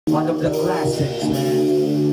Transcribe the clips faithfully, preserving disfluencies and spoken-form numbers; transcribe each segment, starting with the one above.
One of the classics, man.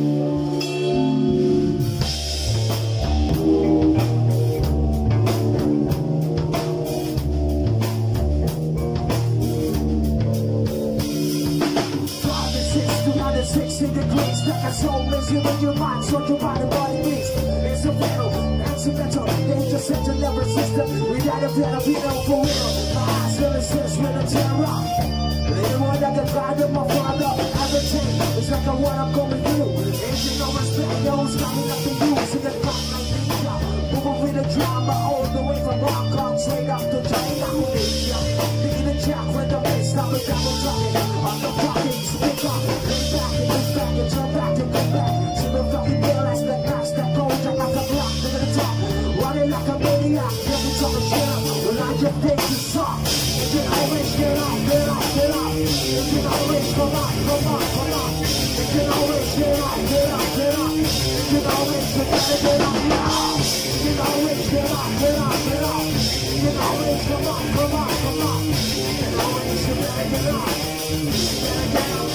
sixty degrees, like a soul is you in your mind, so your body body beats. It's a battle, accidental, danger center, never system. We gotta be a beat out for real. My eyes still assist with a terror. Little one that can guide up my father. Everything is like a what I'm going through. Ain't you no respect, yo, it's coming up to you. See the clock like ninja. Moving with the drama all the way from Hong Kong straight up to China. Thinking the jack when the bass stop and double dropping. On the fucking stick up. Turn back and come back. See the fucking girl as the ass that goes like off the block to the top. Running like a maniac, never talking shit up. Well, I just think you suck. If you always get up, get up, get up. If you always come on, come on, come on. If you always get up, get up, get up. If you always you gotta get up now. If you always get up, get up, get up. If you always come on, come on, come on. If you always you gotta get up. You gotta get up.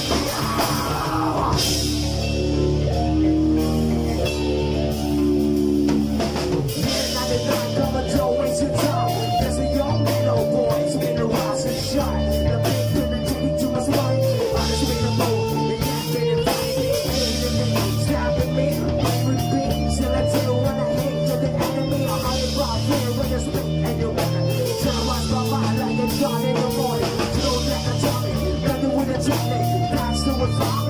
What's